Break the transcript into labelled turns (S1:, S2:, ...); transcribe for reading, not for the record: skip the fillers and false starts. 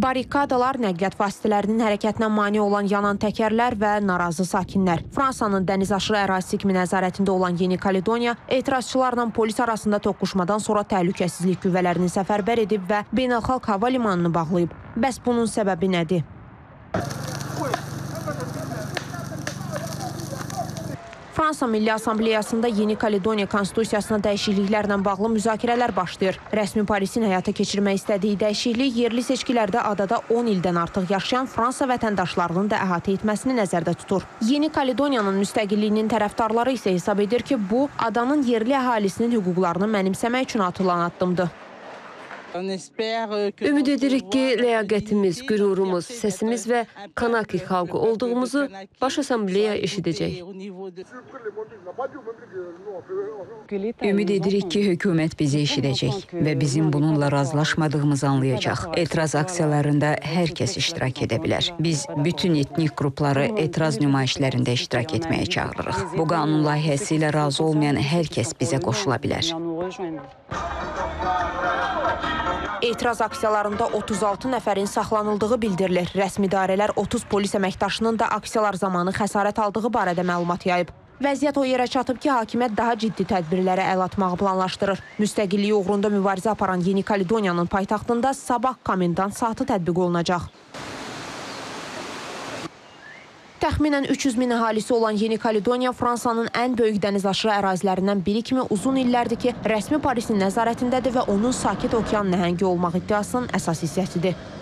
S1: Barikadalar, nəqliyyat vasitələrinin hərəkətinə mane olan yanan təkərlər və narazı sakinlər. Fransanın dənizaşırı ərazisi kimi nəzarətində olan Yeni Kaledoniya etirazçılarla polis arasında toqquşmadan sonra təhlükəsizlik qüvvələrini səfərbər edib və beynəlxalq hava limanını bağlayıb. Bəs bunun səbəbi nədir? Fransa Milli Assambleyasında Yeni Kaledoniya konstitusiyasına dəyişikliklərlə bağlı müzakirələr başlayır. Rəsmi Parisin həyata keçirmək istədiyi dəyişiklik yerli seçkilərdə adada 10 ildən artıq yaşayan Fransa vətəndaşlarının da əhatə etməsini nəzərdə tutur. Yeni Kaledoniyanın müstəqilliyinin tərəfdarları isə hesab edir ki, bu adanın yerli əhalisinin hüquqlarını mənimsəmək üçün atılan addımdır.
S2: Ümid edirik ki, ləyaqətimiz, qürurumuz, səsimiz və Kanaki xalqı olduğumuzu Baş Assambleya eşidəcək.
S3: Ümid edirik ki, hökumət bizi eşidəcək və bizim bununla razılaşmadığımızı anlayacaq. Etiraz aksiyalarında hər kəs iştirak edə bilər. Biz bütün etnik qrupları etiraz nümayişlərində iştirak etməyə çağırırıq. Bu qanun layihəsi ilə razı olmayan hər kəs bizə qoşula bilər.
S1: Etiraz aksiyalarında 36 nəfərin saxlanıldığı bildirilir. Rəsmi idarələr 30 polis əməkdaşının da aksiyalar zamanı xəsarət aldığı barədə məlumat yayıb. Vəziyyət o yerə çatıb ki, hakimiyyət daha ciddi tədbirlərə əl atmağı planlaşdırır. Müstəqilliyi uğrunda mübarizə aparan Yeni Kaledoniyanın paytaxtında sabah komendant saatı tətbiq olunacaq. Təxminən 300 min əhalisi olan Yeni Kaledoniya Fransanın ən böyük dənizaşırı ərazilərindən biri kimi uzun illərdir ki, rəsmi Parisin nəzarətindədir və onun Sakit Okean nəhəngi olmaq iddiasının əsas hissəsidir.